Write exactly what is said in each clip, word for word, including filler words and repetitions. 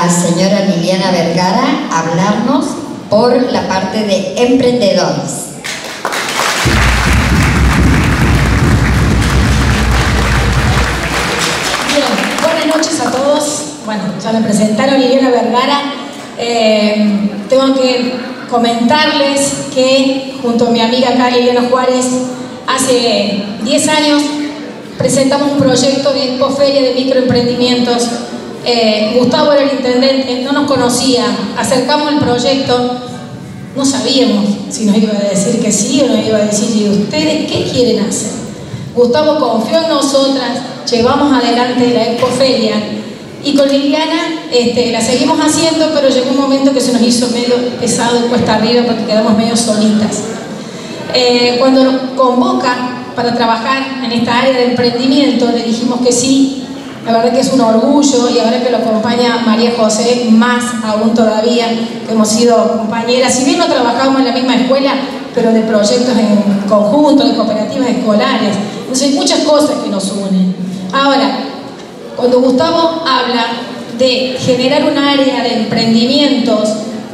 señora Liliana Vergara a hablarnos por la parte de emprendedores. Bien, buenas noches a todos. Bueno, ya me presentaron, Liliana Vergara. Eh, tengo que comentarles que junto a mi amiga acá, Liliana Juárez, hace diez años presentamos un proyecto de expoferia de microemprendimientos. Eh, Gustavo era el intendente, no nos conocía, acercamos el proyecto, no sabíamos si nos iba a decir que sí o nos iba a decir, ¿y ustedes qué quieren hacer? Gustavo confió en nosotras, llevamos adelante la expoferia y con Liliana este, la seguimos haciendo, pero llegó un momento que se nos hizo medio pesado y cuesta arriba porque quedamos medio solitas. Eh, cuando nos convoca para trabajar en esta área de emprendimiento, le dijimos que sí. La verdad que es un orgullo, y ahora que lo acompaña María José, más aún todavía, que hemos sido compañeras, si bien no trabajamos en la misma escuela, pero de proyectos en conjunto, de cooperativas escolares. Entonces hay muchas cosas que nos unen. Ahora, cuando Gustavo habla de generar un área de emprendimientos,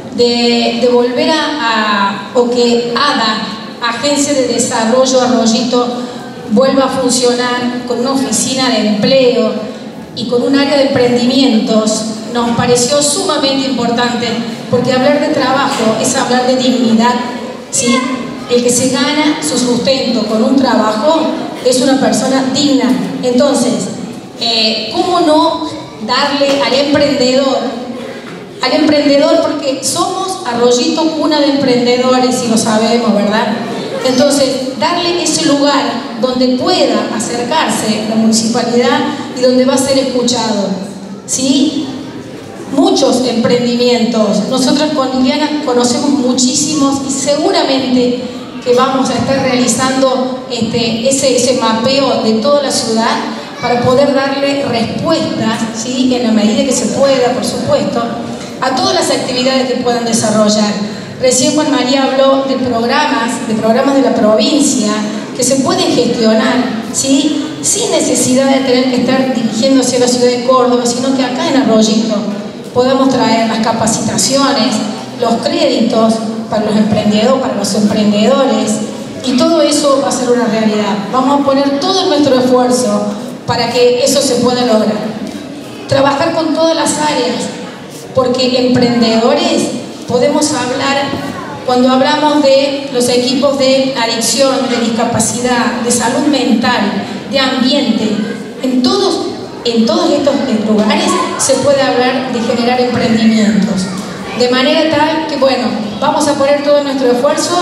de, de volver a, a, o que ADA, Agencia de Desarrollo Arroyito, vuelva a funcionar con una oficina de empleo y con un área de emprendimientos, nos pareció sumamente importante, porque hablar de trabajo es hablar de dignidad, ¿sí? El que se gana su sustento con un trabajo es una persona digna. Entonces, eh, ¿cómo no darle al emprendedor, al emprendedor, porque somos Arroyito cuna de emprendedores y lo sabemos, ¿verdad? Entonces, darle ese lugar donde pueda acercarse la municipalidad y donde va a ser escuchado, ¿sí? Muchos emprendimientos, nosotros con Liliana conocemos muchísimos y seguramente que vamos a estar realizando este, ese, ese mapeo de toda la ciudad para poder darle respuestas, ¿sí? En la medida que se pueda, por supuesto, a todas las actividades que puedan desarrollar. Recién Juan María habló de programas, de programas de la provincia que se pueden gestionar, ¿sí? Sin necesidad de tener que estar dirigiéndose a la ciudad de Córdoba, sino que acá en Arroyito podamos traer las capacitaciones, los créditos para los emprendedores, para los emprendedores, y todo eso va a ser una realidad. Vamos a poner todo nuestro esfuerzo para que eso se pueda lograr. Trabajar con todas las áreas, porque emprendedores podemos hablar, cuando hablamos de los equipos de adicción, de discapacidad, de salud mental, de ambiente, en todos, en todos estos lugares se puede hablar de generar emprendimientos. De manera tal que, bueno, vamos a poner todo nuestro esfuerzo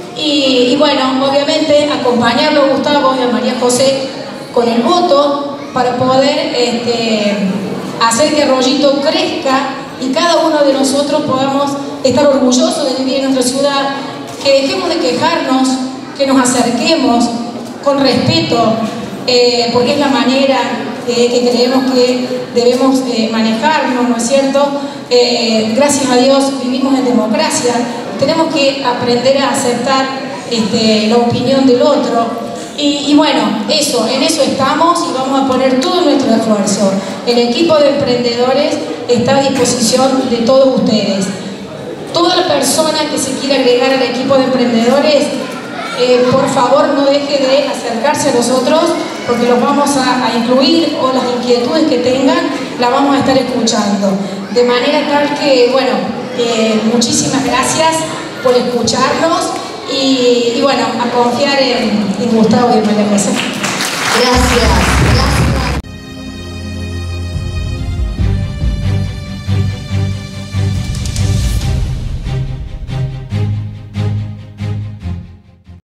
y, y bueno, obviamente acompañarlo a Gustavo y a María José con el voto para poder este, hacer que Arroyito crezca y cada uno de nosotros podamos estar orgullosos de vivir en nuestra ciudad, que dejemos de quejarnos, que nos acerquemos con respeto, eh, porque es la manera eh, que creemos que debemos eh, manejarnos, ¿no es cierto? Eh, gracias a Dios vivimos en democracia, tenemos que aprender a aceptar este, la opinión del otro. Y, y bueno, eso, en eso estamos y vamos a poner todo nuestro esfuerzo. El equipo de emprendedores está a disposición de todos ustedes. Toda la persona que se quiera agregar al equipo de emprendedores, eh, por favor no deje de acercarse a nosotros, porque los vamos a, a incluir, o las inquietudes que tengan las vamos a estar escuchando. De manera tal que, bueno, eh, muchísimas gracias por escucharnos. Y, y bueno, a confiar en, en Gustavo y en María José. Gracias, gracias.